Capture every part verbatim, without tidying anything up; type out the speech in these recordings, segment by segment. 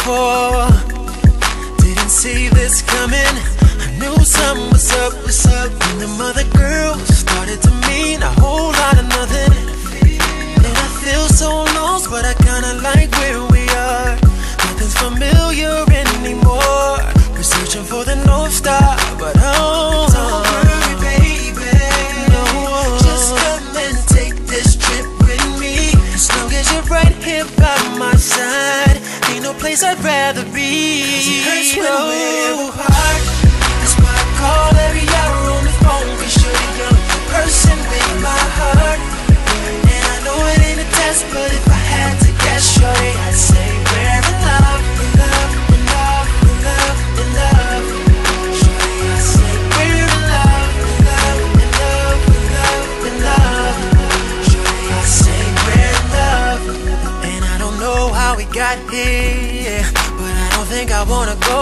before. Didn't see this coming. I knew something was up, was up when the mother girl started to mean a whole lot of nothing. And I feel so lost, but I kinda like where we are. Nothing's familiar anymore. We're searching for the North Star, but oh, don't worry, baby. No, just come and take this trip with me. As long as you're right here by my side, ain't no place I'd rather be. 'Cause it hurts when we're apart. That's why I call every hour on the phone, 'cause you're the young person with my heart. And I know it ain't a test, but if I had to guess, shorty, I'd say we're in love, in love, in love, in love, in love. Shorty, I'd say we're in love, in love, in love, in love, in love. Shorty, I'd say we're in love. And I don't know how we got here, but I don't think I wanna go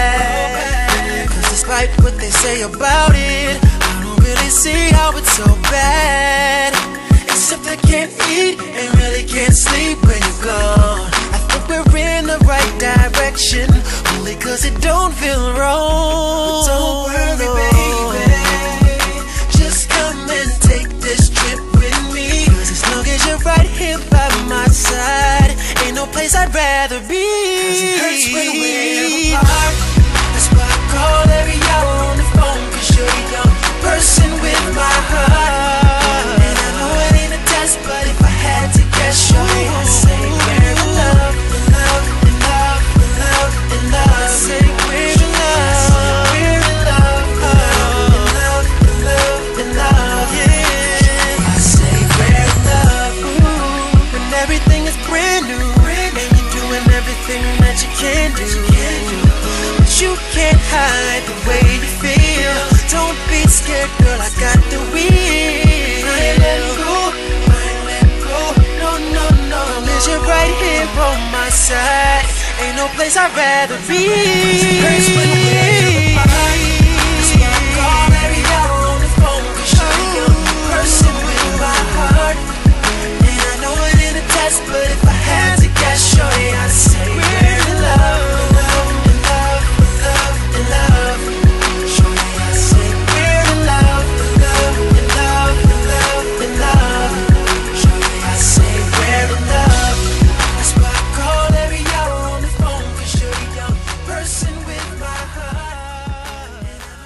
back. 'Cause despite what they say about it, I don't really see how it's so bad. Except I can't eat and really can't sleep when you're gone. I think we're in the right direction, only 'cause it don't feel wrong. But don't worry, baby, just come and take this trip with me. 'Cause as long as you're right here by my side, ain't no place I'd rather be. 'Cause it hurts when we're apart. That's why I call every hour on the phone, 'cause you're the young person with my heart. And I know it ain't a test, but if I had to guess, shorty, I'd say we're in love, in love, in love, in love, in love. I'd say we're in love, we're in love, in love, in love, in love, yeah. I say we're in love, ooh, when everything is brand new, and you're doing everything that you can do. But you can't hide the way you feel. Don't be scared, girl, I got the wheel. I ain't let go, I ain't let go, no, no, no. Cause you're right here on my side, ain't no place I'd rather be. It hurts when we're apart. That's why I call every hour on the phone, 'cause you're the young person with my heart. And I know it ain't a test, but if I had to guess, shorty, I'd say we're in love, in love, in love, in love. Shorty, I'd say we're in love, in love, in love, in love, in love. Shorty, I'd say we're in love. That's why I call every hour on the phone, 'cause you're the young person with my heart.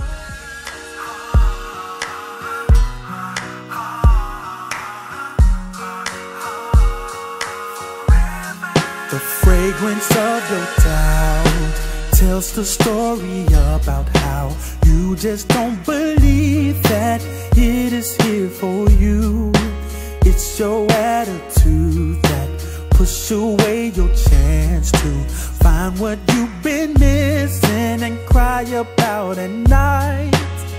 The fragrance of your town tells the story about how you just don't believe that it is here for you. It's your attitude that push away your chance to find what you've been missing and cry about at night.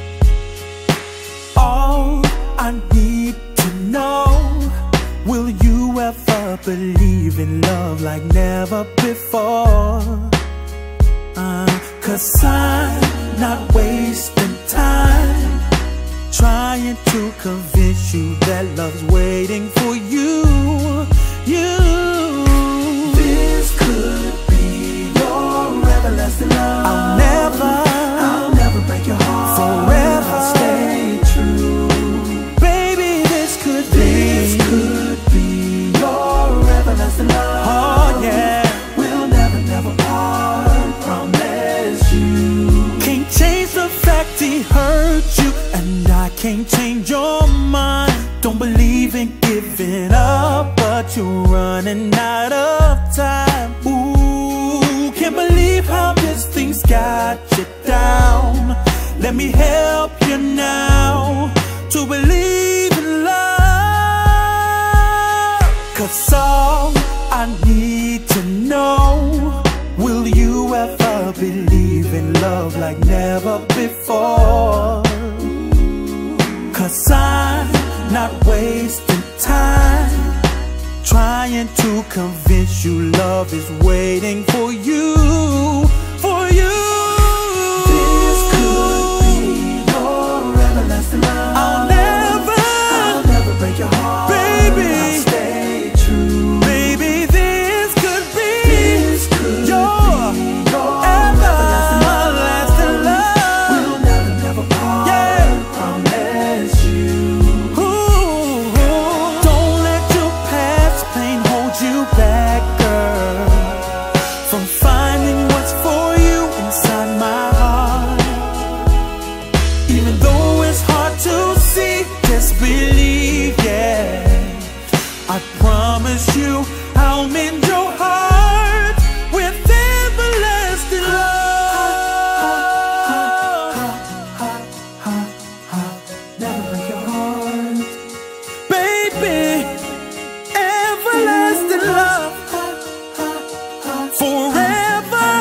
All I need to know, will you ever believe in love like never before? Uh, Cause I'm not wasting time trying to convince you that love's waiting for you. You. This could be your everlasting love. I'll never, I'll never break your heart. Forever I'll stay true. Baby, this could be, this could be your everlasting love. Oh yeah. We'll never, never part. Promise you. Can't change the fact he hurt you, and I can't change your mind. Don't believe in giving up, but you're running out of time. Ooh, can't believe how this thing's got you down. Let me help you now to believe in love. Cause all I need to know, will you ever believe in love like never before? Cause I'm not wasting time trying to convince you love is waiting for you, for you. This could be your everlasting love. I'll never, I'll never break your heart. Baby, I'll stay true. Baby, this could be this could your I'll mend your heart with everlasting love. Never break your heart, baby. Everlasting love, forever,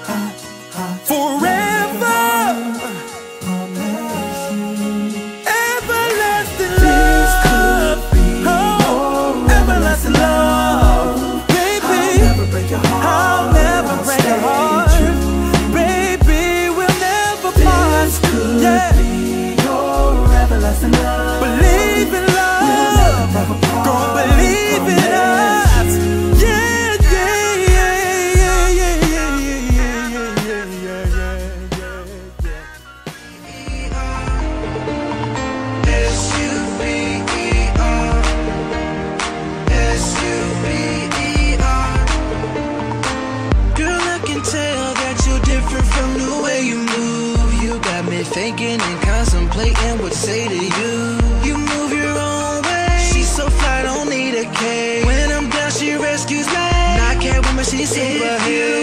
forever. Everlasting love, oh, everlasting love, baby. I'll never break your heart, I'll never break your heart, baby. We'll never part. Yeah, your everlasting love. Believe in love, gonna believe in us. Yeah, yeah, yeah, yeah, yeah, yeah, yeah, yeah, yeah, yeah. S U B E R, S U B E R. Girl, I can tell that you're different from the way you move. You got me thinking and contemplating what to say to you. You move your own way. She's so fly, don't need a cake. When I'm down, she rescues me. Not Catwoman, she's super hit.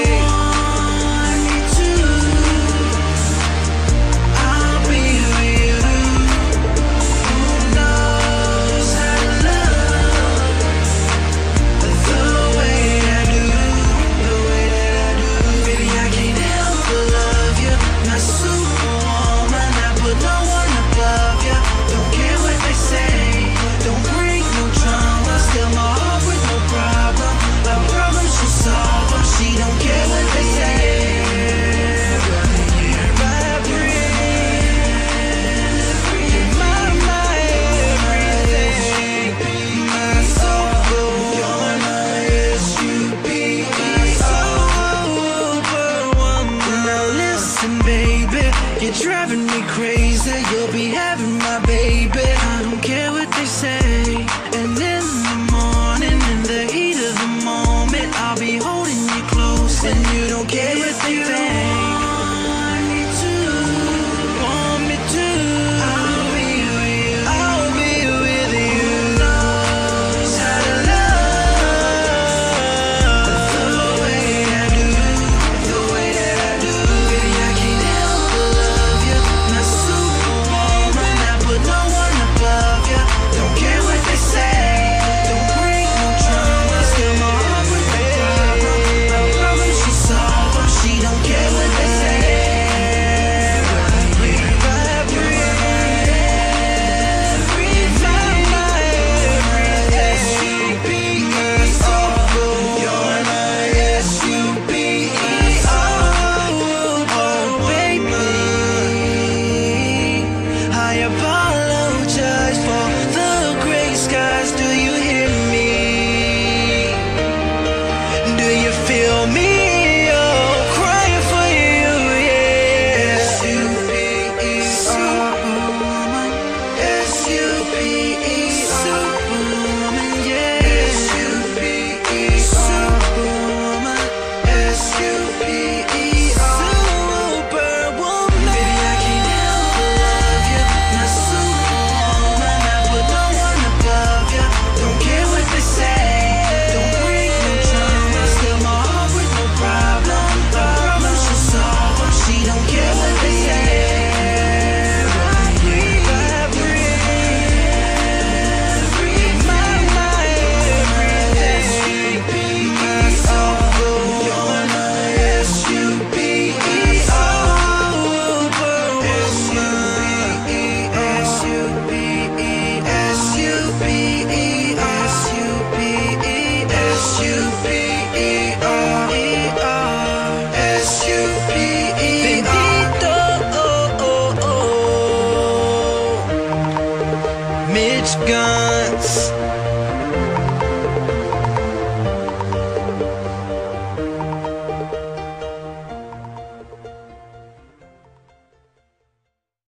You're driving me crazy, you'll be having my baby. I don't care what they say. And in the morning, in the heat of the moment, I'll be holding you close. And you don't care what they think. Want me to, want me to. I'll be with you, I'll be with you. Knows how to love the way I do, the way that I do. Baby, I can't help but love you. Not Superwoman, not put no one above you. Don't care what they say, don't bring no drama. Still my heart with no problem. I promise you solve them. She don't care what they say. Mitch Guns.